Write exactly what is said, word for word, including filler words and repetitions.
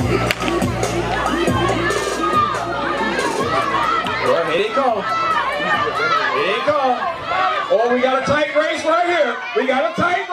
Well, here they come. Here they come. Oh, we got a tight race right here. We got a tight